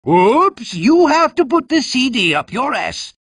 Oops, you have to put the CD up your ass.